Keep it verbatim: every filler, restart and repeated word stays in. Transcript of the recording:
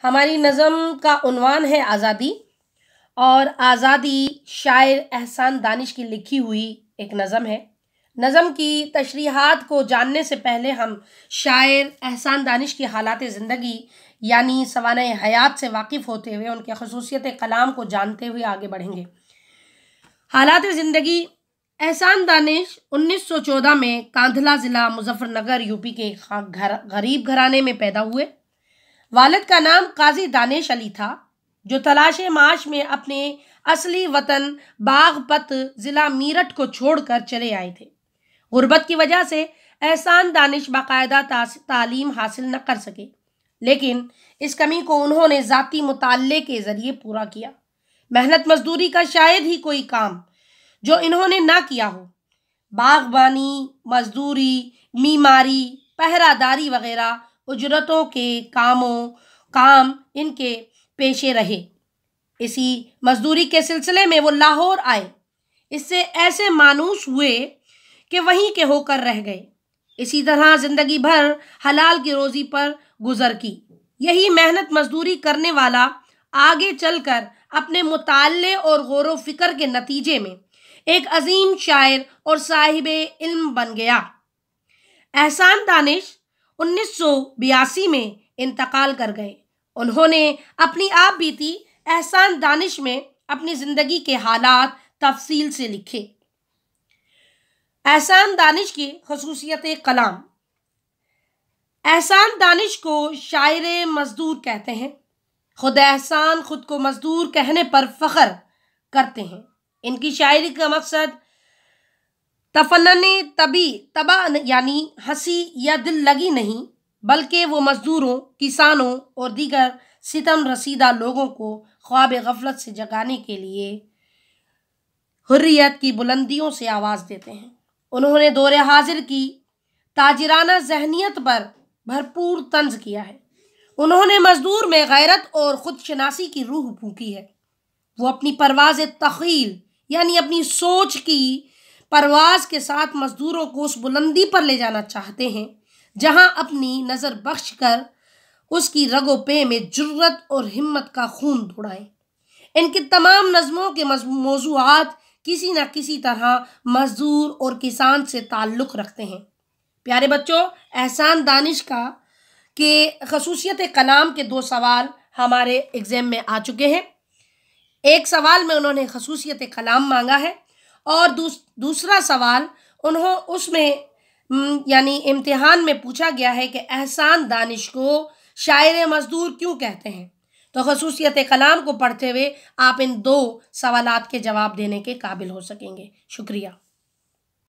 ہماری نظم کا عنوان ہے آزادی، اور آزادی شاعر احسان دانش کی لکھی ہوئی ایک نظم ہے۔ نظم کی تشریحات کو جاننے سے پہلے ہم شاعر احسان دانش کی حالات زندگی یعنی سوانح حیات سے واقف ہوتے ہوئے ان کے خصوصیت کلام کو جانتے ہوئے آگے بڑھیں گے۔ حالات زندگی: احسان دانش انیس سو چودہ میں کاندھلا ضلع مظفر نگر یو پی کے غریب گھرانے میں پیدا ہوئے۔ والد کا نام قاضی دانش علی تھا، جو تلاش معاش میں اپنے اصلی وطن باغپت ضلع میرٹھ کو چھوڑ کر چلے آئے تھے۔ غربت کی وجہ سے احسان دانش باقاعدہ تعلیم حاصل نہ کر سکے، لیکن اس کمی کو انہوں نے ذاتی مطالعے کے ذریعے پورا کیا۔ محنت مزدوری کا شاید ہی کوئی کام جو انہوں نے نہ کیا ہو۔ باغبانی، مزدوری، معماری، پہرہ داری وغیرہ اجرتوں کے کاموں کام ان کے پیشے رہے۔ اسی مزدوری کے سلسلے میں وہ لاہور آئے، اس سے ایسے مانوس ہوئے کہ وہیں کے ہو کر رہ گئے۔ اسی طرح زندگی بھر حلال کی روزی پر گزر کی۔ یہی محنت مزدوری کرنے والا آگے چل کر اپنے مطالعے اور غور و فکر کے نتیجے میں ایک عظیم شاعر اور صاحب علم بن گیا۔ احسان دانش انیس سو بیاسی میں انتقال کر گئے۔ انہوں نے اپنی آپ بیتی احسان دانش میں اپنی زندگی کے حالات تفصیل سے لکھے۔ احسان دانش کی خصوصیت کلام: احسان دانش کو شاعر مزدور کہتے ہیں۔ خود احسان خود کو مزدور کہنے پر فخر کرتے ہیں۔ ان کی شاعری کا مقصد تفنن طبی طبع یعنی ہنسی یا دل لگی نہیں، بلکہ وہ مزدوروں، کسانوں اور دیگر ستم رسیدہ لوگوں کو خواب غفلت سے جگانے کے لیے حریت کی بلندیوں سے آواز دیتے ہیں۔ انہوں نے دور حاضر کی تاجرانہ ذہنیت پر بھرپور طنز کیا ہے۔ انہوں نے مزدور میں غیرت اور خود شناسی کی روح پھونکی ہے۔ وہ اپنی پرواز تخیل یعنی اپنی سوچ کی پرواز کے ساتھ مزدوروں کو اس بلندی پر لے جانا چاہتے ہیں جہاں اپنی نظر بخش کر اس کی رگ و پے میں جرت اور ہمت کا خون دوڑائیں۔ ان کی تمام نظموں کے موضوعات کسی نہ کسی طرح مزدور اور کسان سے تعلق رکھتے ہیں۔ پیارے بچوں، احسان دانش کا کہ خصوصیت کلام کے دو سوال ہمارے ایگزام میں آ چکے ہیں۔ ایک سوال میں انہوں نے خصوصیت کلام مانگا ہے، اور دوسرا سوال انہوں اس میں یعنی امتحان میں پوچھا گیا ہے کہ احسان دانش کو شاعر مزدور کیوں کہتے ہیں۔ تو خصوصیت کلام کو پڑھتے ہوئے آپ ان دو سوالات کے جواب دینے کے قابل ہو سکیں گے۔ شکریہ۔